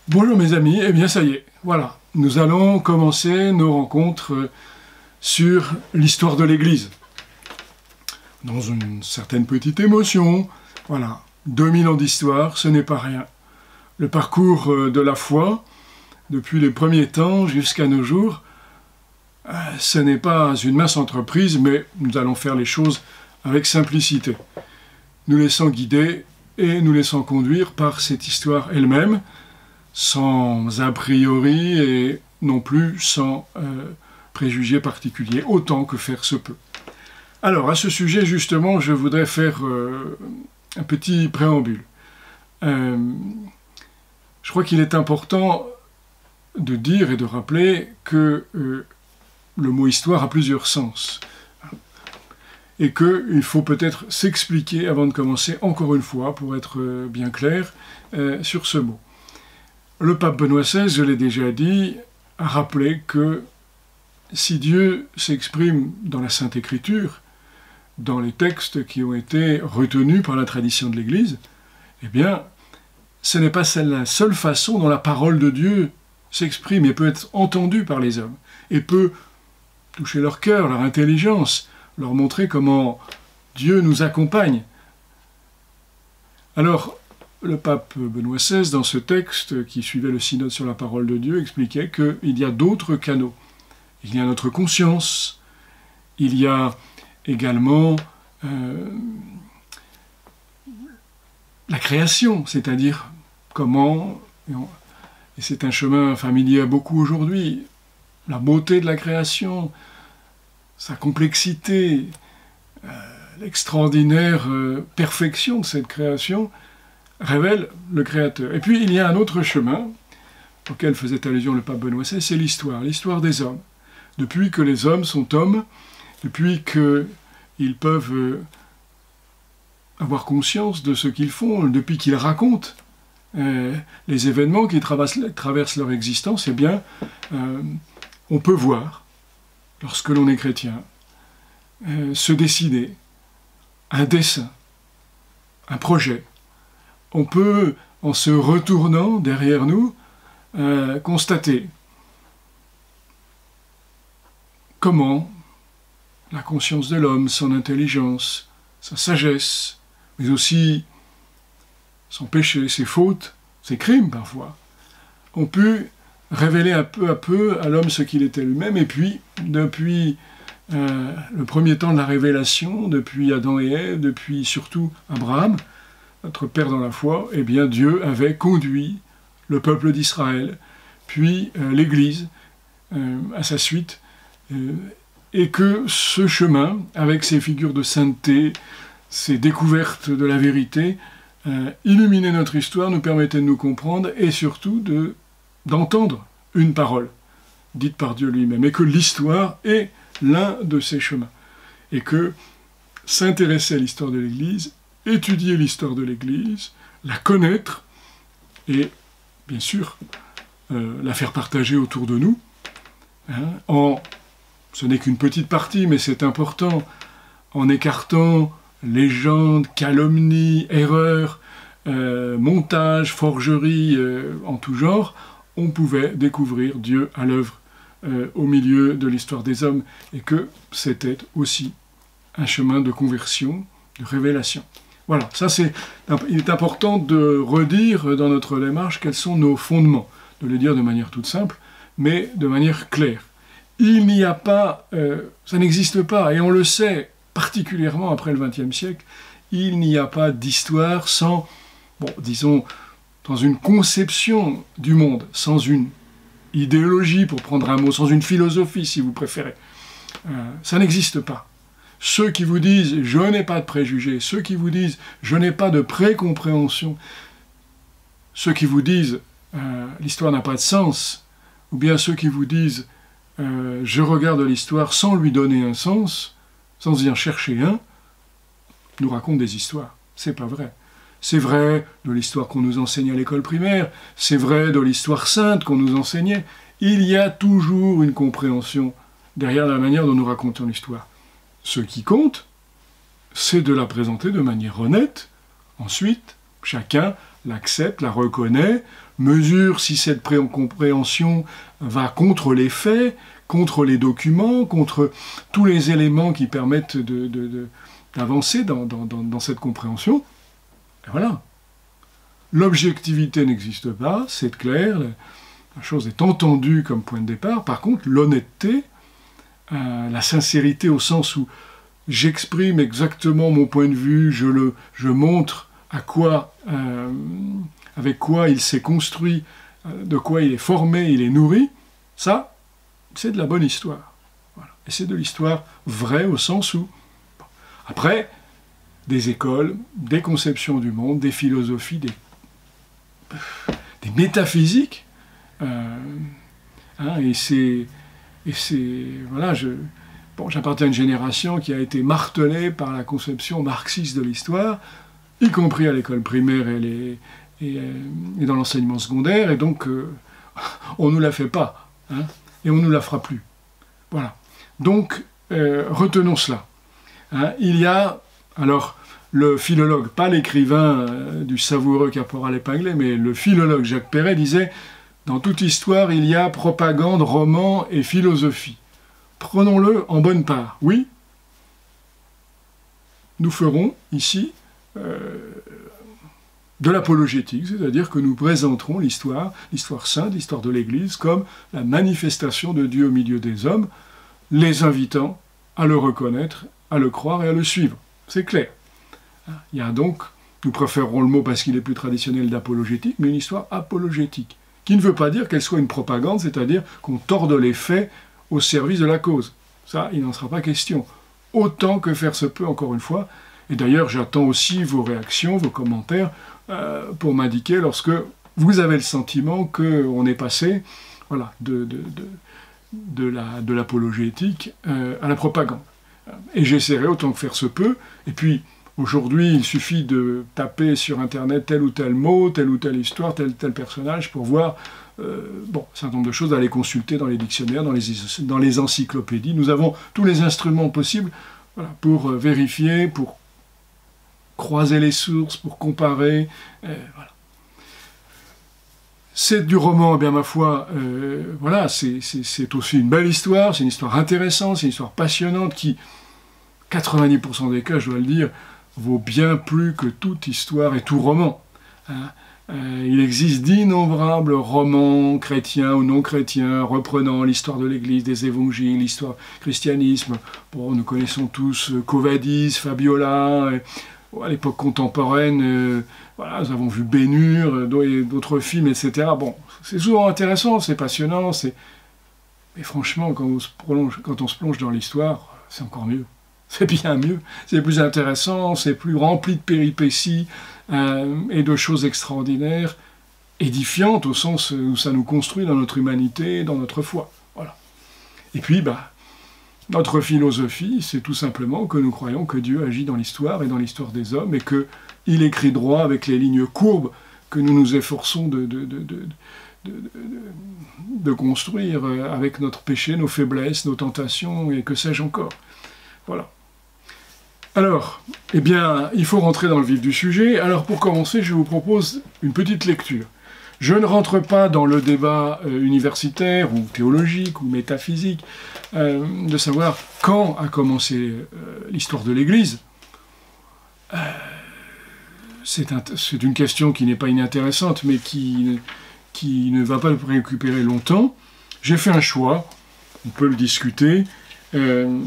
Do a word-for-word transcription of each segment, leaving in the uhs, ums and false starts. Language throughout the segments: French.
Bonjour mes amis, eh bien ça y est, voilà, nous allons commencer nos rencontres sur l'histoire de l'Église. Dans une certaine petite émotion, voilà, deux mille ans d'histoire, ce n'est pas rien. Le parcours de la foi, depuis les premiers temps jusqu'à nos jours, ce n'est pas une mince entreprise, mais nous allons faire les choses avec simplicité. Nous laissant guider et nous laissant conduire par cette histoire elle-même, sans a priori et non plus sans euh, préjugés particuliers, autant que faire se peut. Alors, à ce sujet, justement, je voudrais faire euh, un petit préambule. Euh, je crois qu'il est important de dire et de rappeler que euh, le mot « histoire » a plusieurs sens, et qu'il faut peut-être s'expliquer avant de commencer, encore une fois, pour être bien clair, euh, sur ce mot. Le pape Benoît seize, je l'ai déjà dit, a rappelé que si Dieu s'exprime dans la Sainte Écriture, dans les textes qui ont été retenus par la tradition de l'Église, eh bien, ce n'est pas la seule façon dont la parole de Dieu s'exprime et peut être entendue par les hommes, et peut toucher leur cœur, leur intelligence, leur montrer comment Dieu nous accompagne. Alors, le pape Benoît seize, dans ce texte qui suivait le synode sur la parole de Dieu, expliquait qu'il y a d'autres canaux. Il y a notre conscience, il y a également euh, la création, c'est-à-dire comment, et, on, et c'est un chemin familier à beaucoup aujourd'hui, la beauté de la création, sa complexité, euh, l'extraordinaire euh, perfection de cette création, révèle le Créateur. Et puis il y a un autre chemin, auquel faisait allusion le pape Benoît seize, c'est l'histoire, l'histoire des hommes. Depuis que les hommes sont hommes, depuis qu'ils peuvent avoir conscience de ce qu'ils font, depuis qu'ils racontent euh, les événements qui traversent, traversent leur existence, eh bien, euh, on peut voir, lorsque l'on est chrétien, euh, se décider un dessein, un projet. On peut, en se retournant derrière nous, euh, constater comment la conscience de l'homme, son intelligence, sa sagesse, mais aussi son péché, ses fautes, ses crimes parfois, ont pu révéler un peu à peu à l'homme ce qu'il était lui-même, et puis, depuis euh, le premier temps de la révélation, depuis Adam et Ève, depuis surtout Abraham, notre Père dans la foi, eh bien Dieu avait conduit le peuple d'Israël, puis euh, l'Église euh, à sa suite, euh, et que ce chemin, avec ses figures de sainteté, ses découvertes de la vérité, euh, illuminait notre histoire, nous permettait de nous comprendre, et surtout de, d'entendre une parole dite par Dieu lui-même, et que l'histoire est l'un de ces chemins, et que s'intéresser à l'histoire de l'Église, étudier l'histoire de l'Église, la connaître, et, bien sûr, euh, la faire partager autour de nous, hein, en, ce n'est qu'une petite partie, mais c'est important, en écartant légendes, calomnies, erreurs, euh, montages, forgeries, euh, en tout genre, on pouvait découvrir Dieu à l'œuvre euh, au milieu de l'histoire des hommes, et que c'était aussi un chemin de conversion, de révélation. Voilà, ça c'est, il est important de redire dans notre démarche quels sont nos fondements, de les dire de manière toute simple, mais de manière claire. Il n'y a pas, euh, ça n'existe pas, et on le sait particulièrement après le vingtième siècle, il n'y a pas d'histoire sans, bon, disons, dans une conception du monde, sans une idéologie, pour prendre un mot, sans une philosophie, si vous préférez. Euh, ça n'existe pas. Ceux qui vous disent « je n'ai pas de préjugés », ceux qui vous disent « je n'ai pas de précompréhension », ceux qui vous disent euh, « l'histoire n'a pas de sens », ou bien ceux qui vous disent euh, « je regarde l'histoire sans lui donner un sens », sans y en chercher un, nous racontent des histoires. C'est pas vrai. C'est vrai de l'histoire qu'on nous enseigne à l'école primaire, c'est vrai de l'histoire sainte qu'on nous enseignait. Il y a toujours une compréhension derrière la manière dont nous racontons l'histoire. Ce qui compte, c'est de la présenter de manière honnête. Ensuite, chacun l'accepte, la reconnaît, mesure si cette compréhension va contre les faits, contre les documents, contre tous les éléments qui permettent de, de, de, d'avancer dans, dans, dans, dans cette compréhension. Et voilà. L'objectivité n'existe pas, c'est clair, la chose est entendue comme point de départ. Par contre, l'honnêteté, euh, la sincérité au sens où j'exprime exactement mon point de vue, je, le, je montre à quoi, euh, avec quoi il s'est construit, euh, de quoi il est formé, il est nourri, ça, c'est de la bonne histoire. Voilà. Et c'est de l'histoire vraie au sens où... Bon. Après, des écoles, des conceptions du monde, des philosophies, des, des métaphysiques, euh, hein, et c'est... Et c'est... Voilà, je... Bon, j'appartiens à une génération qui a été martelée par la conception marxiste de l'histoire, y compris à l'école primaire et, les, et, et dans l'enseignement secondaire, et donc euh, on ne nous la fait pas, hein, et on ne nous la fera plus. Voilà. Donc, euh, retenons cela. Hein, il y a, alors, le philologue, pas l'écrivain euh, du savoureux caporal épinglé, mais le philologue Jacques Perret disait « Dans toute histoire, il y a propagande, roman et philosophie. » Prenons-le en bonne part. Oui, nous ferons ici euh, de l'apologétique, c'est-à-dire que nous présenterons l'histoire, l'histoire sainte, l'histoire de l'Église, comme la manifestation de Dieu au milieu des hommes, les invitant à le reconnaître, à le croire et à le suivre. C'est clair. Il y a donc, nous préférons le mot parce qu'il est plus traditionnel d'apologétique, mais une histoire apologétique, qui ne veut pas dire qu'elle soit une propagande, c'est-à-dire qu'on torde les faits au service de la cause. Ça, il n'en sera pas question. Autant que faire se peut, encore une fois. Et d'ailleurs, j'attends aussi vos réactions, vos commentaires, euh, pour m'indiquer lorsque vous avez le sentiment qu'on est passé, voilà, de, de, de, de, la, de l'apologétique euh, à la propagande. Et j'essaierai autant que faire se peut. Et puis, aujourd'hui, il suffit de taper sur Internet tel ou tel mot, telle ou telle histoire, tel ou tel personnage pour voir Euh, bon, un certain nombre de choses à aller consulter dans les dictionnaires, dans les, dans les encyclopédies. Nous avons tous les instruments possibles, voilà, pour euh, vérifier, pour croiser les sources, pour comparer. Euh, voilà. C'est du roman, eh bien ma foi, euh, voilà, c'est, c'est, c'est aussi une belle histoire, c'est une histoire intéressante, c'est une histoire passionnante qui, quatre-vingt-dix pour cent des cas, je dois le dire, vaut bien plus que toute histoire et tout roman. Hein. Euh, il existe d'innombrables romans chrétiens ou non chrétiens reprenant l'histoire de l'Église, des évangiles, l'histoire du christianisme. Bon, nous connaissons tous euh, Covadis, Fabiola, et, bon, à l'époque contemporaine, euh, voilà, nous avons vu Bénure, euh, d'autres films, et cetera. Bon, c'est souvent intéressant, c'est passionnant, c'est... mais franchement, quand on se plonge, quand on se plonge dans l'histoire, c'est encore mieux. C'est bien mieux, c'est plus intéressant, c'est plus rempli de péripéties euh, et de choses extraordinaires, édifiantes au sens où ça nous construit dans notre humanité, dans notre foi. Voilà. Et puis, bah, notre philosophie, c'est tout simplement que nous croyons que Dieu agit dans l'histoire et dans l'histoire des hommes, et qu'il écrit droit avec les lignes courbes que nous nous efforçons de, de, de, de, de, de, de construire avec notre péché, nos faiblesses, nos tentations, et que sais-je encore. Voilà. Alors, eh bien, il faut rentrer dans le vif du sujet. Alors, pour commencer, je vous propose une petite lecture. Je ne rentre pas dans le débat euh, universitaire, ou théologique, ou métaphysique, euh, de savoir quand a commencé euh, l'histoire de l'Église. Euh, c'est un, c'est une question qui n'est pas inintéressante, mais qui, qui ne va pas le préoccuper longtemps. J'ai fait un choix, on peut le discuter. Euh,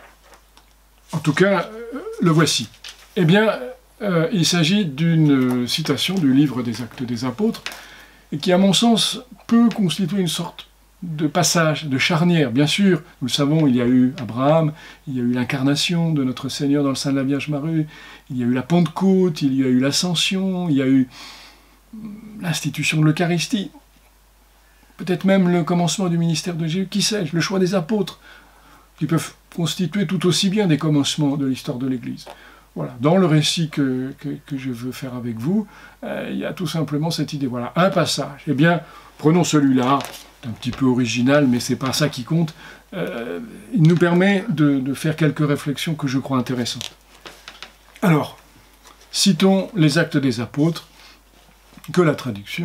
en tout cas, le voici. Eh bien, euh, il s'agit d'une citation du livre des Actes des Apôtres, et qui, à mon sens, peut constituer une sorte de passage, de charnière. Bien sûr, nous le savons, il y a eu Abraham, il y a eu l'incarnation de notre Seigneur dans le sein de la Vierge Marie, il y a eu la Pentecôte, il y a eu l'Ascension, il y a eu l'institution de l'Eucharistie, peut-être même le commencement du ministère de Jésus, qui sais-je, le choix des apôtres, qui peuvent constituer tout aussi bien des commencements de l'histoire de l'Église. Voilà. Dans le récit que, que, que je veux faire avec vous, euh, il y a tout simplement cette idée. Voilà, un passage. Eh bien, prenons celui-là, un petit peu original, mais c'est pas ça qui compte. Euh, il nous permet de, de faire quelques réflexions que je crois intéressantes. Alors, citons les Actes des Apôtres, que la traduction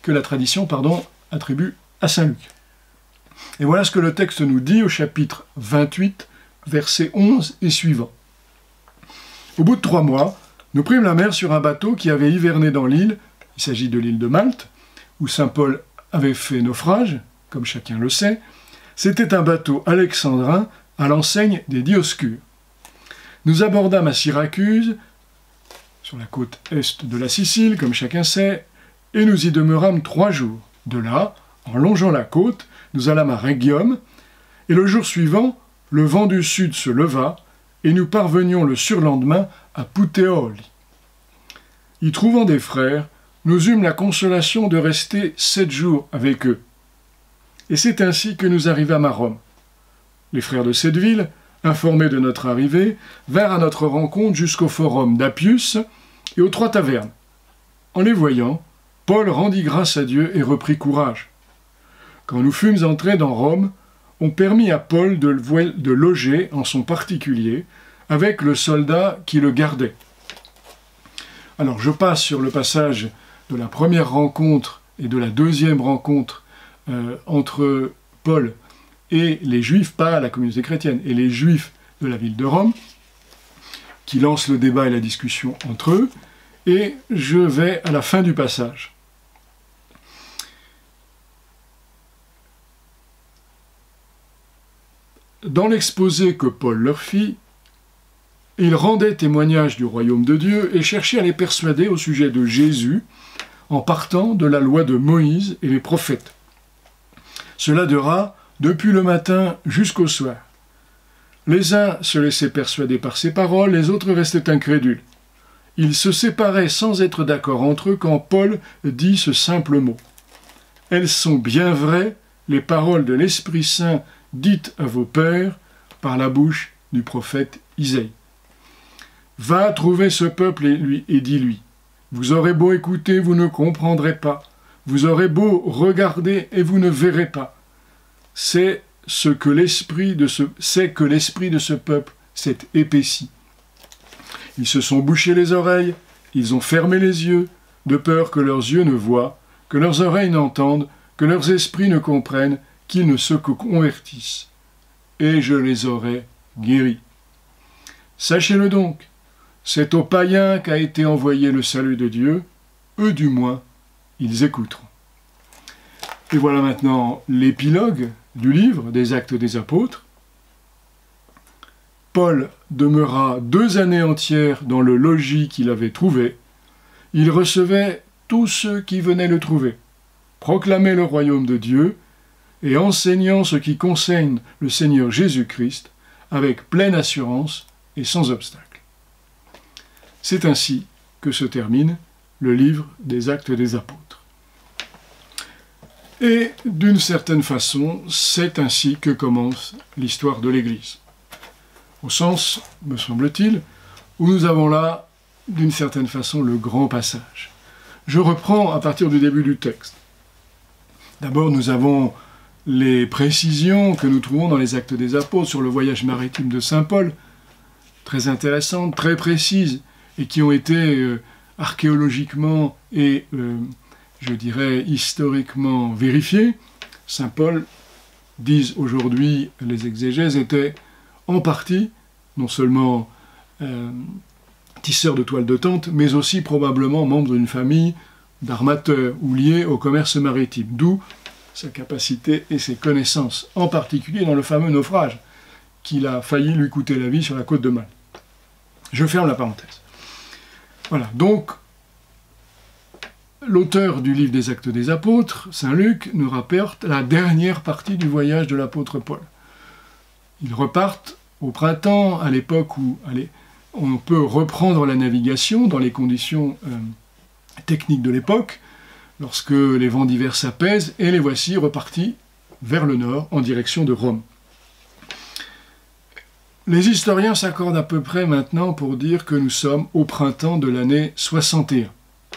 que la tradition pardon, attribue à saint Luc. Et voilà ce que le texte nous dit au chapitre vingt-huit, versets onze et suivants. Au bout de trois mois, nous prîmes la mer sur un bateau qui avait hiverné dans l'île, il s'agit de l'île de Malte, où saint Paul avait fait naufrage, comme chacun le sait. C'était un bateau alexandrin à l'enseigne des Dioscures. Nous abordâmes à Syracuse, sur la côte est de la Sicile, comme chacun sait, et nous y demeurâmes trois jours. De là, en longeant la côte, nous allâmes à Rhegium, et le jour suivant, le vent du sud se leva, et nous parvenions le surlendemain à Puteoli. Y trouvant des frères, nous eûmes la consolation de rester sept jours avec eux. Et c'est ainsi que nous arrivâmes à Rome. Les frères de cette ville, informés de notre arrivée, vinrent à notre rencontre jusqu'au forum d'Appius et aux trois tavernes. En les voyant, Paul rendit grâce à Dieu et reprit courage. Quand nous fûmes entrés dans Rome, on permit à Paul de, de loger en son particulier avec le soldat qui le gardait. Alors je passe sur le passage de la première rencontre et de la deuxième rencontre euh, entre Paul et les Juifs, pas la communauté chrétienne, et les Juifs de la ville de Rome, qui lancent le débat et la discussion entre eux, et je vais à la fin du passage. Dans l'exposé que Paul leur fit, il rendait témoignage du royaume de Dieu et cherchait à les persuader au sujet de Jésus en partant de la loi de Moïse et les prophètes. Cela dura depuis le matin jusqu'au soir. Les uns se laissaient persuader par ces paroles, les autres restaient incrédules. Ils se séparaient sans être d'accord entre eux quand Paul dit ce simple mot. « Elles sont bien vraies, les paroles de l'Esprit Saint dites à vos pères par la bouche du prophète Isaïe. Va trouver ce peuple et, lui, et dis-lui, vous aurez beau écouter, vous ne comprendrez pas. Vous aurez beau regarder et vous ne verrez pas. C'est ce que l'esprit de ce, c'est que l'esprit de ce peuple s'est épaissi. Ils se sont bouchés les oreilles, ils ont fermé les yeux, de peur que leurs yeux ne voient, que leurs oreilles n'entendent, que leurs esprits ne comprennent, qu'ils ne se convertissent. Et je les aurai guéris. Sachez-le donc, c'est aux païens qu'a été envoyé le salut de Dieu, eux du moins, ils écouteront. Et voilà maintenant l'épilogue du livre des Actes des Apôtres. Paul demeura deux années entières dans le logis qu'il avait trouvé. Il recevait tous ceux qui venaient le trouver, proclamait le royaume de Dieu et enseignant ce qui concerne le Seigneur Jésus-Christ avec pleine assurance et sans obstacle. C'est ainsi que se termine le livre des Actes des Apôtres. Et d'une certaine façon, c'est ainsi que commence l'histoire de l'Église. Au sens, me semble-t-il, où nous avons là, d'une certaine façon, le grand passage. Je reprends à partir du début du texte. D'abord, nous avons les précisions que nous trouvons dans les Actes des Apôtres sur le voyage maritime de saint Paul, très intéressantes, très précises, et qui ont été euh, archéologiquement et, euh, je dirais, historiquement vérifiées. Saint Paul, disent aujourd'hui les exégèses, était en partie, non seulement euh, tisseur de toiles de tente, mais aussi probablement membre d'une famille d'armateurs ou lié au commerce maritime, d'où sa capacité et ses connaissances, en particulier dans le fameux naufrage qu'il a failli lui coûter la vie sur la côte de Malte. Je ferme la parenthèse. Voilà, donc, l'auteur du livre des Actes des Apôtres, saint Luc, nous rapporte la dernière partie du voyage de l'apôtre Paul. Ils repartent au printemps, à l'époque où allez, on peut reprendre la navigation dans les conditions euh, techniques de l'époque, lorsque les vents d'hiver s'apaisent, et les voici repartis vers le nord, en direction de Rome. Les historiens s'accordent à peu près maintenant pour dire que nous sommes au printemps de l'année soixante et un.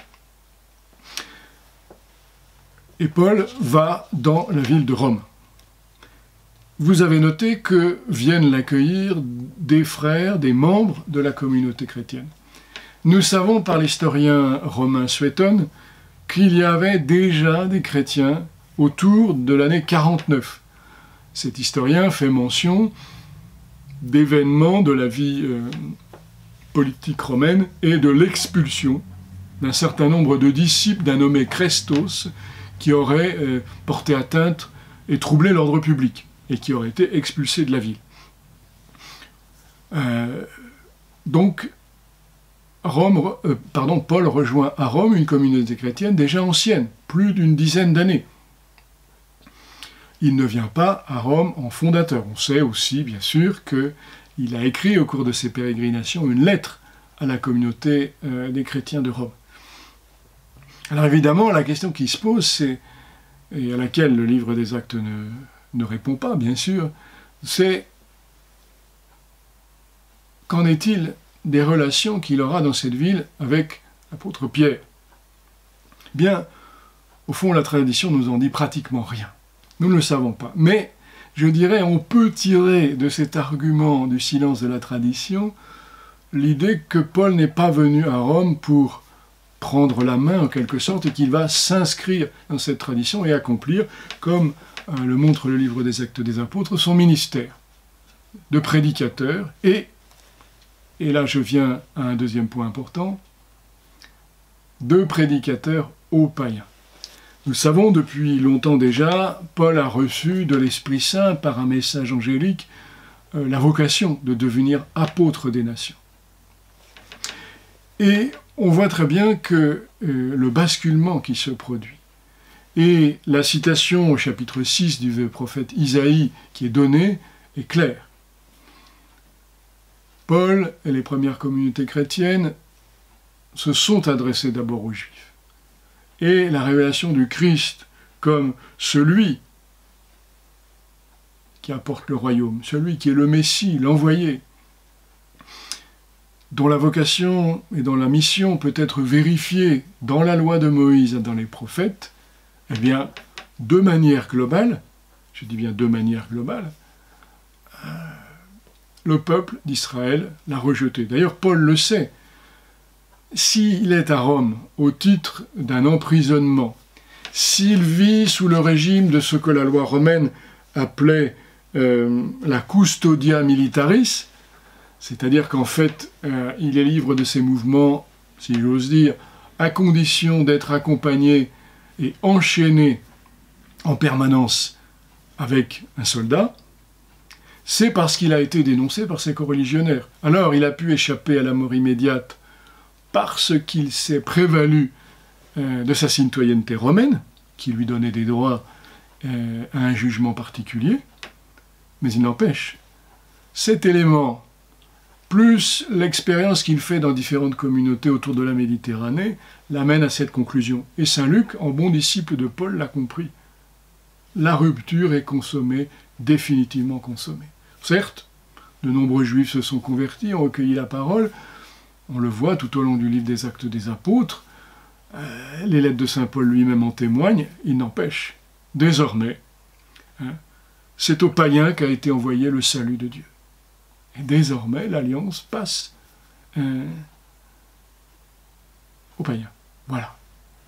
Et Paul va dans la ville de Rome. Vous avez noté que viennent l'accueillir des frères, des membres de la communauté chrétienne. Nous savons par l'historien romain Suétone qu'il y avait déjà des chrétiens autour de l'année quarante-neuf. Cet historien fait mention d'événements de la vie euh, politique romaine et de l'expulsion d'un certain nombre de disciples d'un nommé Chrestos qui aurait euh, porté atteinte et troublé l'ordre public et qui aurait été expulsé de la ville. Euh, donc, Rome, euh, pardon, Paul rejoint à Rome une communauté chrétienne déjà ancienne, plus d'une dizaine d'années. Il ne vient pas à Rome en fondateur. On sait aussi, bien sûr, qu'il a écrit au cours de ses pérégrinations une lettre à la communauté euh, des chrétiens de Rome. Alors évidemment, la question qui se pose, c'est, et à laquelle le livre des Actes ne, ne répond pas, bien sûr, c'est qu'en est-il des relations qu'il aura dans cette ville avec l'apôtre Pierre? Bien, au fond, la tradition nous en dit pratiquement rien. Nous ne le savons pas. Mais, je dirais, on peut tirer de cet argument du silence de la tradition l'idée que Paul n'est pas venu à Rome pour prendre la main, en quelque sorte, et qu'il va s'inscrire dans cette tradition et accomplir, comme euh, le montre le livre des Actes des Apôtres, son ministère de prédicateur et, et là je viens à un deuxième point important, de prédicateur aux païens. Nous savons depuis longtemps déjà, Paul a reçu de l'Esprit Saint, par un message angélique, euh, la vocation de devenir apôtre des nations. Et on voit très bien que euh, le basculement qui se produit, et la citation au chapitre six du prophète Isaïe qui est donnée, est claire. Paul et les premières communautés chrétiennes se sont adressés d'abord aux Juifs. Et la révélation du Christ comme celui qui apporte le royaume, celui qui est le Messie, l'envoyé, dont la vocation et dont la mission peut être vérifiée dans la loi de Moïse et dans les prophètes, eh bien, de manière globale, je dis bien de manière globale, euh, le peuple d'Israël l'a rejeté. D'ailleurs, Paul le sait. S'il est à Rome au titre d'un emprisonnement, s'il vit sous le régime de ce que la loi romaine appelait euh, la custodia militaris, c'est-à-dire qu'en fait, euh, il est libre de ses mouvements, si j'ose dire, à condition d'être accompagné et enchaîné en permanence avec un soldat, c'est parce qu'il a été dénoncé par ses coreligionnaires. Alors, il a pu échapper à la mort immédiate parce qu'il s'est prévalu euh, de sa citoyenneté romaine, qui lui donnait des droits euh, à un jugement particulier, mais il n'empêche, cet élément, plus l'expérience qu'il fait dans différentes communautés autour de la Méditerranée, l'amène à cette conclusion. Et saint Luc, en bon disciple de Paul, l'a compris. La rupture est consommée, définitivement consommée. Certes, de nombreux juifs se sont convertis, ont recueilli la parole, on le voit tout au long du livre des Actes des Apôtres, euh, les lettres de saint Paul lui-même en témoignent, il n'empêche, désormais, hein, c'est aux païens qu'a été envoyé le salut de Dieu. Et désormais, l'alliance passe euh, aux païens. Voilà.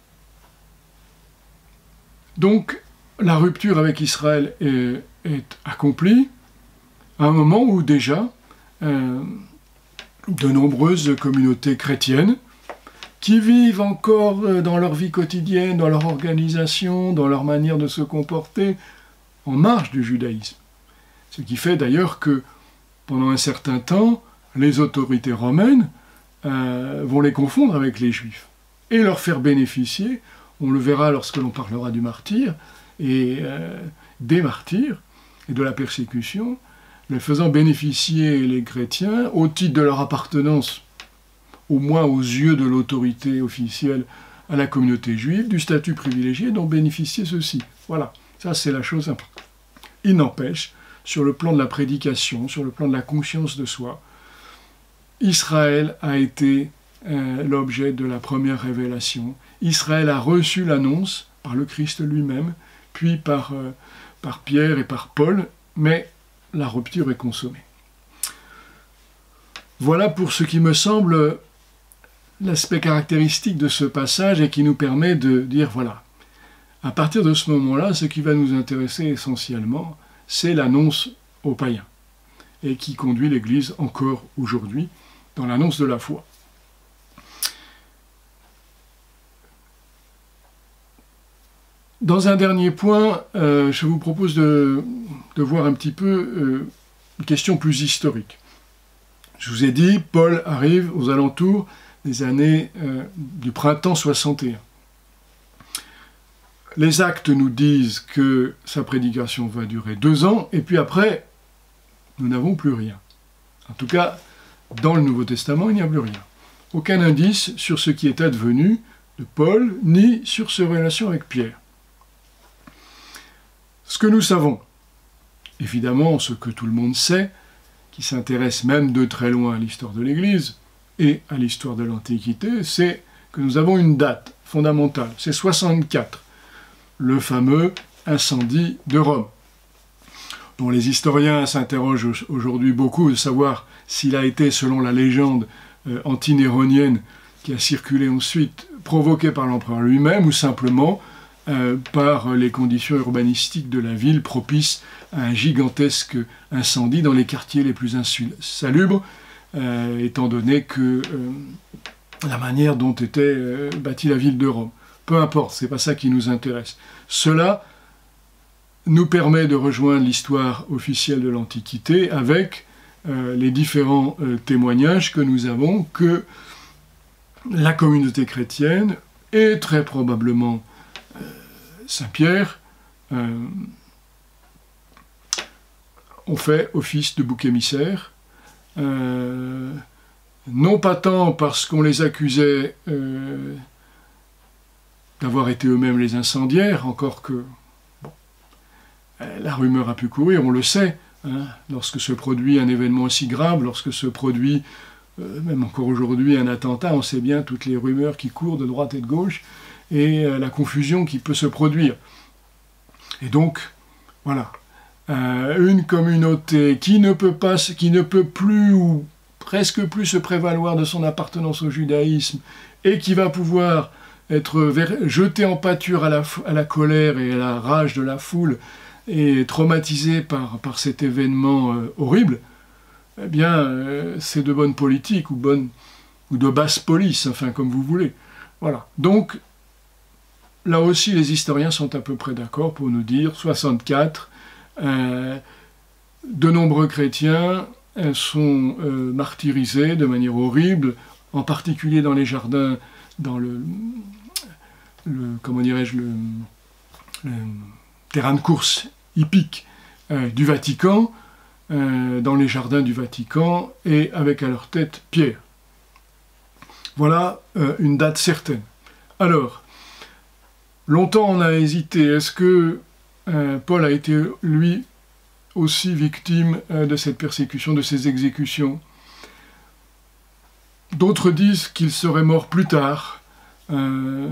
Donc, la rupture avec Israël est, est accomplie à un moment où déjà euh, de nombreuses communautés chrétiennes qui vivent encore dans leur vie quotidienne, dans leur organisation, dans leur manière de se comporter, en marge du judaïsme. Ce qui fait d'ailleurs que pendant un certain temps, les autorités romaines euh, vont les confondre avec les Juifs et leur faire bénéficier, on le verra lorsque l'on parlera du martyr, et euh, des martyrs et de la persécution, les faisant bénéficier les chrétiens au titre de leur appartenance, au moins aux yeux de l'autorité officielle, à la communauté juive, du statut privilégié dont bénéficiaient ceux-ci. Voilà, ça c'est la chose importante. Il n'empêche, sur le plan de la prédication, sur le plan de la conscience de soi, Israël a été euh, l'objet de la première révélation. Israël a reçu l'annonce par le Christ lui-même, puis par, euh, par Pierre et par Paul, mais la rupture est consommée. Voilà pour ce qui me semble l'aspect caractéristique de ce passage et qui nous permet de dire, voilà, à partir de ce moment-là, ce qui va nous intéresser essentiellement, c'est l'annonce aux païens, et qui conduit l'Église encore aujourd'hui dans l'annonce de la foi. Dans un dernier point, euh, je vous propose de, de voir un petit peu euh, une question plus historique. Je vous ai dit, Paul arrive aux alentours des années euh, du printemps soixante et un. Les actes nous disent que sa prédication va durer deux ans, et puis après, nous n'avons plus rien. En tout cas, dans le Nouveau Testament, il n'y a plus rien. Aucun indice sur ce qui est advenu de Paul, ni sur ses relations avec Pierre. Ce que nous savons, évidemment, ce que tout le monde sait, qui s'intéresse même de très loin à l'histoire de l'Église et à l'histoire de l'Antiquité, c'est que nous avons une date fondamentale, c'est soixante-quatre, le fameux incendie de Rome, dont les historiens s'interrogent aujourd'hui beaucoup de savoir s'il a été, selon la légende euh, antinéronienne qui a circulé ensuite, provoqué par l'empereur lui-même ou simplement euh, par les conditions urbanistiques de la ville propices à un gigantesque incendie dans les quartiers les plus insalubres, euh, étant donné que euh, la manière dont était euh, bâtie la ville de Rome. Peu importe, c'est pas ça qui nous intéresse. Cela nous permet de rejoindre l'histoire officielle de l'Antiquité avec euh, les différents euh, témoignages que nous avons que la communauté chrétienne et très probablement euh, Saint-Pierre euh, ont fait office de bouc émissaire, euh, non pas tant parce qu'on les accusait euh, d'avoir été eux-mêmes les incendiaires, encore que bon, la rumeur a pu courir, on le sait, hein, lorsque se produit un événement aussi grave, lorsque se produit, euh, même encore aujourd'hui, un attentat, on sait bien toutes les rumeurs qui courent de droite et de gauche, et euh, la confusion qui peut se produire. Et donc, voilà, euh, une communauté qui ne peut pas, qui ne peut plus, ou presque plus se prévaloir de son appartenance au judaïsme, et qui va pouvoir être jeté en pâture à la, à la colère et à la rage de la foule et traumatisé par, par cet événement euh, horrible, eh bien, euh, c'est de bonne politique ou, bonne, ou de basse police, enfin, comme vous voulez. Voilà. Donc, là aussi, les historiens sont à peu près d'accord pour nous dire soixante-quatre, euh, de nombreux chrétiens euh, sont euh, martyrisés de manière horrible, en particulier dans les jardins, dans le, le comment dirais-je, le, le terrain de course hippique euh, du Vatican, euh, dans les jardins du Vatican, et avec à leur tête Pierre. Voilà euh, une date certaine. Alors, longtemps on a hésité, est-ce que euh, Paul a été, lui, aussi victime euh, de cette persécution, de ces exécutions? D'autres disent qu'il serait mort plus tard. Euh,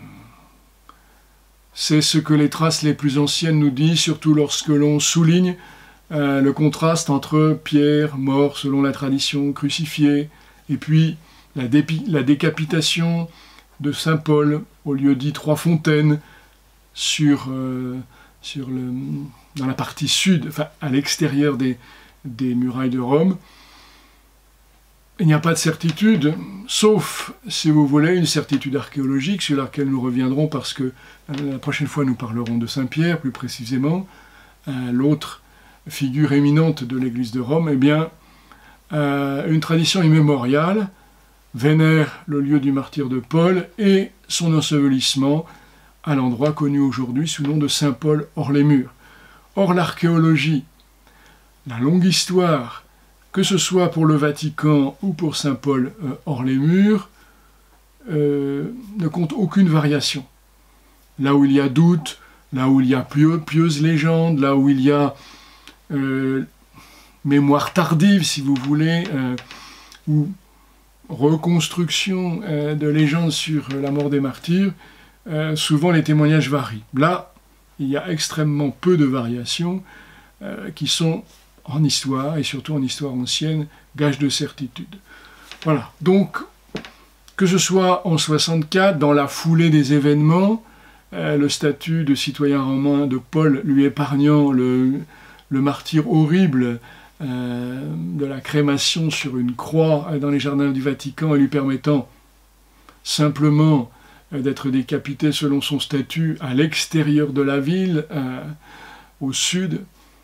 c'est ce que les traces les plus anciennes nous disent, surtout lorsque l'on souligne euh, le contraste entre Pierre, mort selon la tradition, crucifié, et puis la, la décapitation de saint Paul, au lieu dit Trois-Fontaines, sur, euh, sur le, dans la partie sud, enfin à l'extérieur des, des murailles de Rome. Il n'y a pas de certitude, sauf, si vous voulez, une certitude archéologique sur laquelle nous reviendrons parce que euh, la prochaine fois nous parlerons de Saint-Pierre, plus précisément, euh, l'autre figure éminente de l'Église de Rome. Eh bien, euh, une tradition immémoriale vénère le lieu du martyre de Paul et son ensevelissement à l'endroit connu aujourd'hui sous le nom de Saint-Paul hors les murs. Or, l'archéologie, la longue histoire, que ce soit pour le Vatican ou pour saint Paul euh, hors les murs, euh, ne compte aucune variation. Là où il y a doute, là où il y a pieux, pieuse légende, là où il y a euh, mémoire tardive, si vous voulez, euh, ou reconstruction euh, de légendes sur la mort des martyrs, euh, souvent les témoignages varient. Là, il y a extrêmement peu de variations euh, qui sont en histoire, et surtout en histoire ancienne, gage de certitude. Voilà, donc Que ce soit en soixante-quatre, dans la foulée des événements, euh, le statut de citoyen romain de Paul lui épargnant le, le martyre horrible euh, de la crémation sur une croix dans les jardins du Vatican et lui permettant simplement euh, d'être décapité selon son statut à l'extérieur de la ville, euh, au sud.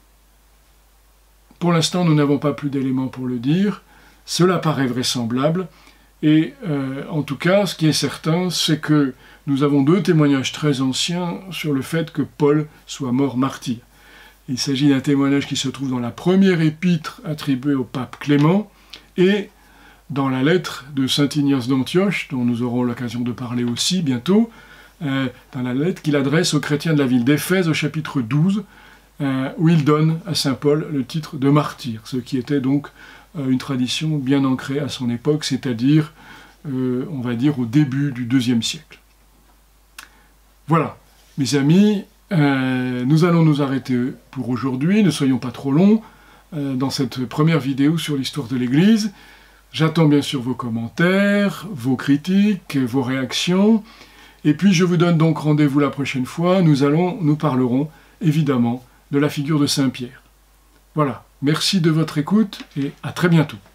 Pour l'instant, nous n'avons pas plus d'éléments pour le dire. Cela paraît vraisemblable. Et euh, en tout cas, ce qui est certain, c'est que nous avons deux témoignages très anciens sur le fait que Paul soit mort martyr. Il s'agit d'un témoignage qui se trouve dans la première épître attribuée au pape Clément et dans la lettre de saint Ignace d'Antioche, dont nous aurons l'occasion de parler aussi bientôt, euh, dans la lettre qu'il adresse aux chrétiens de la ville d'Éphèse au chapitre douze, euh, où il donne à saint Paul le titre de martyr, ce qui était donc une tradition bien ancrée à son époque, c'est-à-dire, euh, on va dire, au début du deuxième siècle. Voilà, mes amis, euh, nous allons nous arrêter pour aujourd'hui, ne soyons pas trop longs, euh, dans cette première vidéo sur l'histoire de l'Église. J'attends bien sûr vos commentaires, vos critiques, vos réactions, et puis je vous donne donc rendez-vous la prochaine fois, nous, allons, nous parlerons évidemment de la figure de Saint Pierre. Voilà. Merci de votre écoute et à très bientôt.